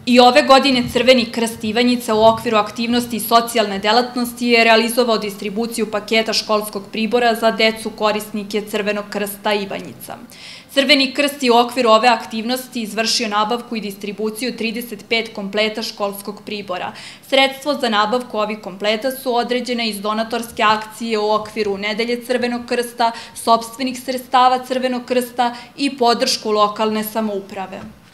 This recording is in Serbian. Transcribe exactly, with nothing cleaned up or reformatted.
I ove godine Crveni krst Ivanjica u okviru aktivnosti socijalne delatnosti je realizovao distribuciju paketa školskog pribora za decu korisnike Crvenog krsta Ivanjica. Crveni krst je u okviru ove aktivnosti izvršio nabavku i distribuciju trideset pet kompleta školskog pribora. Sredstvo za nabavku ovih kompleta su određene iz donatorske akcije u okviru Nedelje Crvenog krsta, sopstvenih sredstava Crvenog krsta i podršku lokalne samouprave.